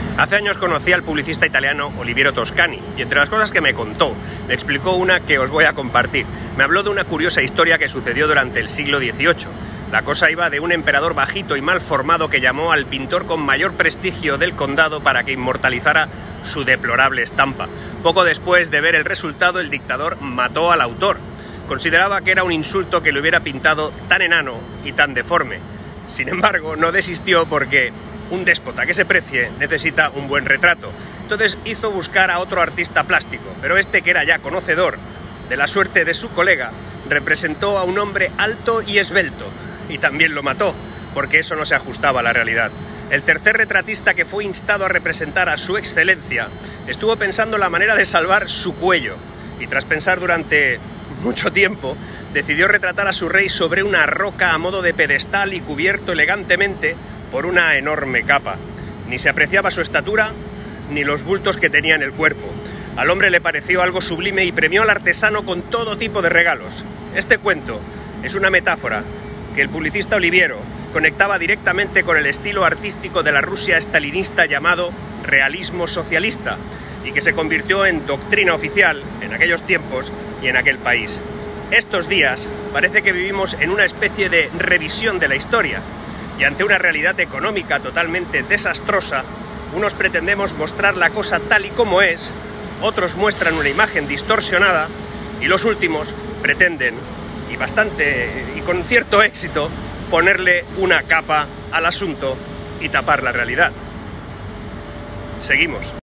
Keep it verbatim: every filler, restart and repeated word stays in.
Hace años conocí al publicista italiano Oliviero Toscani y entre las cosas que me contó, me explicó una que os voy a compartir. Me habló de una curiosa historia que sucedió durante el siglo dieciocho. La cosa iba de un emperador bajito y mal formado que llamó al pintor con mayor prestigio del condado para que inmortalizara su deplorable estampa. Poco después de ver el resultado, el dictador mató al autor. Consideraba que era un insulto que le hubiera pintado tan enano y tan deforme. Sin embargo, no desistió porque un déspota que se precie necesita un buen retrato. Entonces hizo buscar a otro artista plástico, pero este, que era ya conocedor de la suerte de su colega, representó a un hombre alto y esbelto, y también lo mató, porque eso no se ajustaba a la realidad. El tercer retratista, que fue instado a representar a su excelencia, estuvo pensando la manera de salvar su cuello, y tras pensar durante mucho tiempo, decidió retratar a su rey sobre una roca a modo de pedestal y cubierto elegantemente por una enorme capa. Ni se apreciaba su estatura, ni los bultos que tenía en el cuerpo. Al hombre le pareció algo sublime y premió al artesano con todo tipo de regalos. Este cuento es una metáfora que el publicista Oliviero conectaba directamente con el estilo artístico de la Rusia estalinista llamado realismo socialista, y que se convirtió en doctrina oficial en aquellos tiempos y en aquel país. Estos días parece que vivimos en una especie de revisión de la historia, y ante una realidad económica totalmente desastrosa, unos pretendemos mostrar la cosa tal y como es, otros muestran una imagen distorsionada, y los últimos pretenden, y bastante y con cierto éxito, ponerle una capa al asunto y tapar la realidad. Seguimos.